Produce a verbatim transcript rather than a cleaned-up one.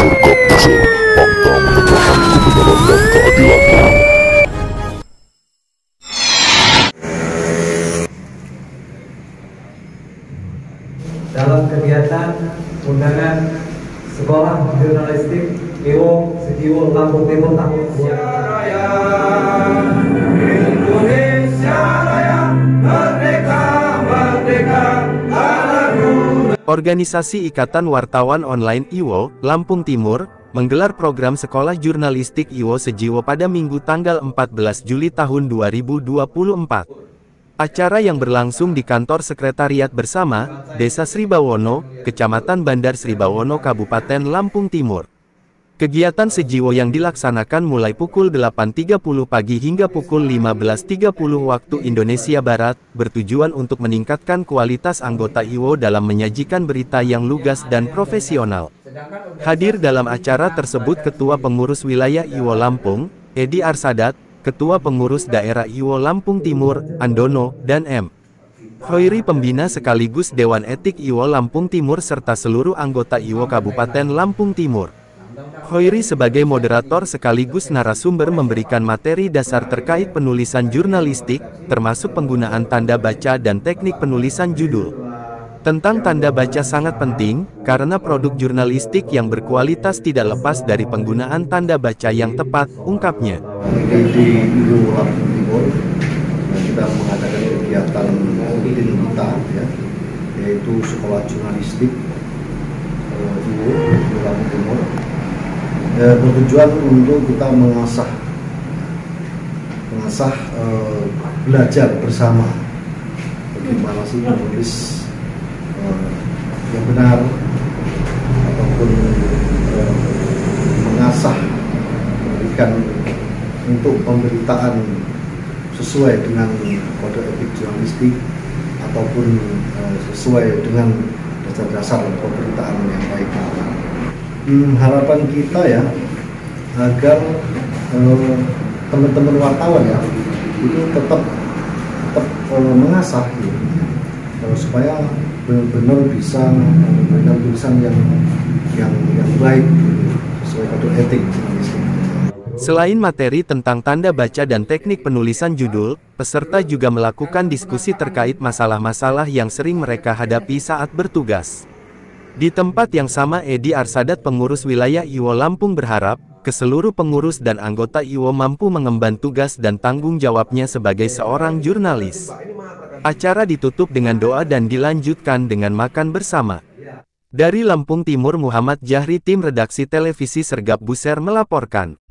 Sergap Buser, fakta menegakkan kebenaran dan keadilan. Dalam kegiatan undangan Sekolah Jurnalistik I W O Sejiwo Lampung Timur tahun dua ribu Indonesia Raya, merdeka, merdeka, Organisasi Ikatan Wartawan Online I W O, Lampung Timur, menggelar program Sekolah Jurnalistik I W O Sejiwo pada Minggu tanggal empat belas Juli tahun dua ribu dua puluh empat. Acara yang berlangsung di kantor sekretariat bersama, Desa Sribawono, Kecamatan Bandar Sribawono, Kabupaten Lampung Timur. Kegiatan Sejiwo yang dilaksanakan mulai pukul delapan tiga puluh pagi hingga pukul lima belas tiga puluh waktu Indonesia Barat, bertujuan untuk meningkatkan kualitas anggota I W O dalam menyajikan berita yang lugas dan profesional. Hadir dalam acara tersebut Ketua Pengurus Wilayah I W O Lampung, Edi Arsadat, Ketua Pengurus Daerah I W O Lampung Timur, Andono, dan M. Khoiri Pembina sekaligus Dewan Etik I W O Lampung Timur serta seluruh anggota I W O Kabupaten Lampung Timur. Khoiri sebagai moderator sekaligus narasumber memberikan materi dasar terkait penulisan jurnalistik, termasuk penggunaan tanda baca dan teknik penulisan judul. Tentang tanda baca sangat penting, karena produk jurnalistik yang berkualitas tidak lepas dari penggunaan tanda baca yang tepat, ungkapnya. Di I W O Lampung Timur, kita mengadakan kegiatan rutin kita, ya, yaitu Sekolah Jurnalistik I W O Lampung Timur, ya, bertujuan untuk kita mengasah, mengasah eh, belajar bersama bagaimana sih menulis yang benar, ataupun eh, mengasah memberikan untuk pemberitaan sesuai dengan kode etik jurnalistik ataupun eh, sesuai dengan dasar-dasar pemberitaan yang baik. Hmm, harapan kita ya agar eh, teman-teman wartawan ya itu tetap tetap eh, mengasah gitu, eh, supaya benar-benar bisa memberikan tulisan yang yang yang baik sesuai kode etik jurnalistik. Selain materi tentang tanda baca dan teknik penulisan judul, peserta juga melakukan diskusi terkait masalah-masalah yang sering mereka hadapi saat bertugas. Di tempat yang sama, Edi Arsadat, pengurus wilayah I W O Lampung, berharap ke seluruh pengurus dan anggota I W O mampu mengemban tugas dan tanggung jawabnya sebagai seorang jurnalis. Acara ditutup dengan doa dan dilanjutkan dengan makan bersama. Dari Lampung Timur, Muhammad Jahri, tim redaksi televisi Sergap Buser melaporkan.